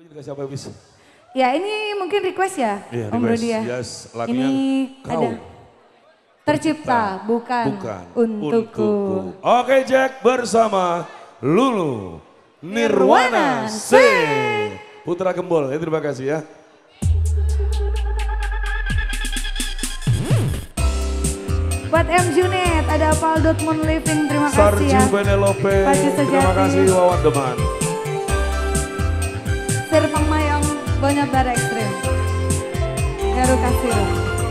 Siapa bisa? Ya ini mungkin request ya, Iya, Om Rudi ya. Yes, lagunya Ini Kau ada tercipta bukan untukku. Oke Jack bersama Lulu Nirwana C. Putra Gembol, ya terima kasih ya. Buat M Junet, ada Paldot Moon Living, terima kasih Sarju ya. Benelope, Pagi terima kasih Wawan Deman. Sirpang Mayong, Bonyot Bara Ekstrim. Heru Kasiro.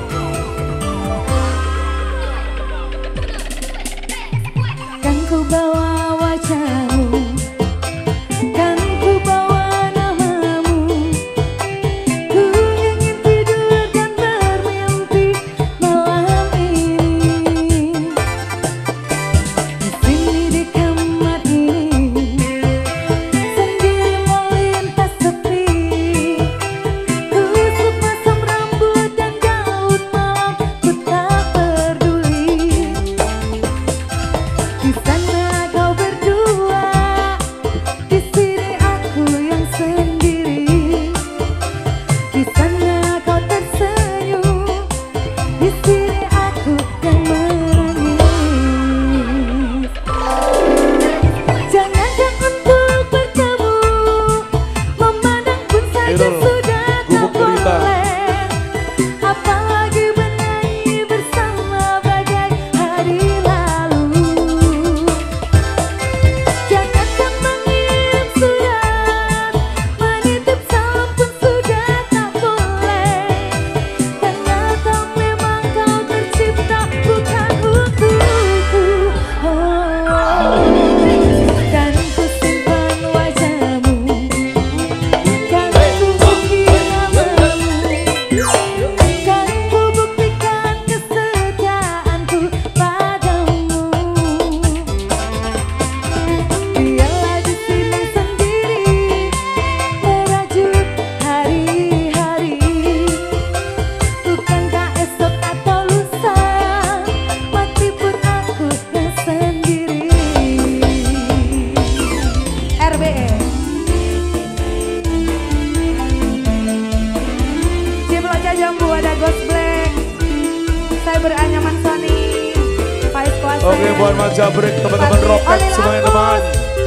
Kan ku bawa wajahmu, kan ku bawa namamu. Ku ingin tidur dan bermimpi malam ini. Di sini di kamar ini, sendiri melintas sepi. Ku sepasang rambut dan gaun malam, ku tak peduli. Di sana kau berdua, di sini aku yang sendiri. Di sana kau tersenyum, di sini aku yang menangis. Jangankan untuk bertemu, memandang pun saja sudah tak boleh. Apalagi bernyanyi bersama bagai hari lalu. Jangankan mengirim surat, menitip salam pun sudah tak boleh. Ternyata memang kau tercipta bukan untukku. Kan ku simpan wajahmu, kan ku ukir namamu, kan ku buktikan kesetiaanku padamu. Biarlah di sini sendiri, merajut hari-hari. Bukankah esok atau lusa, mati pun aku yang sendiri. RBE Ciploca Jambu, ada Ghost Black, saya beranyaman Sony, Faiz Kuasa. Oke buat Mas Jabrik, teman-teman Rocket semuanya teman.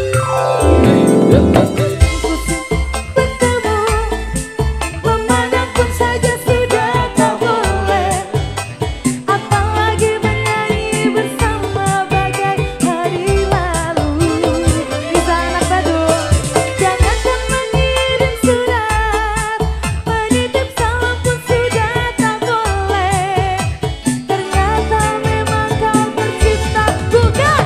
Bertemu, memandang pun saja sudah tak boleh. Apalagi menyanyi bersama bagai hari lalu. Bisa anak Badung, jangankan mengirim surat, menitip salam pun sudah tak boleh. Ternyata memang kau tercipta bukan.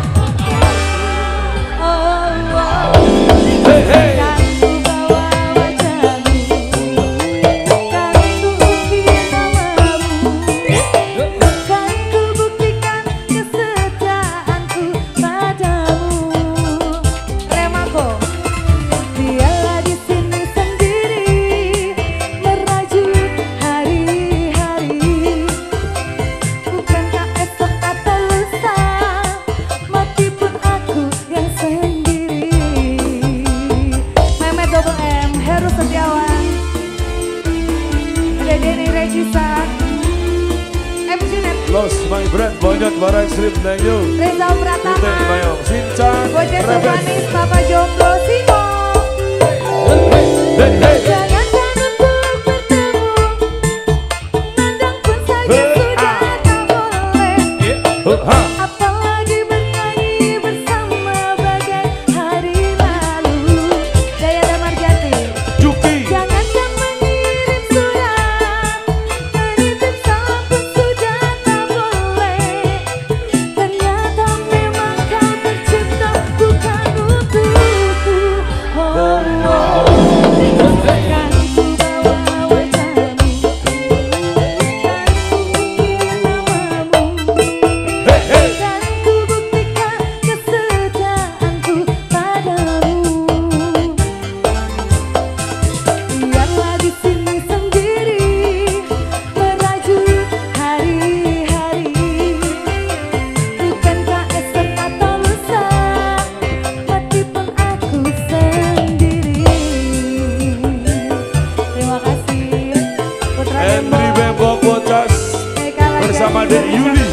Hey, hey. Kan ku bawa wajahmu, kan ku ukir namamu, kan ku buktikan kesetiaanku padamu. Remago, biarlah di sini sendiri, merajut hari-hari. Bukankah esok atau lusa, mati pun aku yang sendiri. Mehmet Double M, Heru Setiawan, ada Denny Regisa, M Junet, Los my friend, Bonyot Bara Ekstrim, thank you. Reza Putih Pratama, Mayong, Sinchan, Bocah Rebes. Sumanis, Papa Jomblo, Simo. Hey, hey. Jangankan untuk bertemu, memandang pun saja sudah tak boleh. Ha. Apalagi bernyanyi bersama bagai hari lalu. Daya Damar Jati. Juki. Jangankan mengirim surat, menitip salam pun sudah tak boleh. Ternyata memang kau tercipta bukan untukku. Oh, oh. bersama Dek Yuli.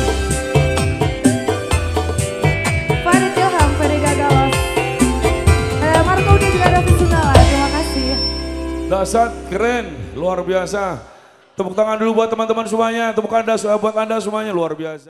Farid Ilham, Ferry Gagalos. Marco udah juga ada Sunala, terima kasih. Dasar keren, luar biasa. Tepuk tangan dulu buat teman-teman semuanya. Tepuk tangan buat Anda semuanya, luar biasa.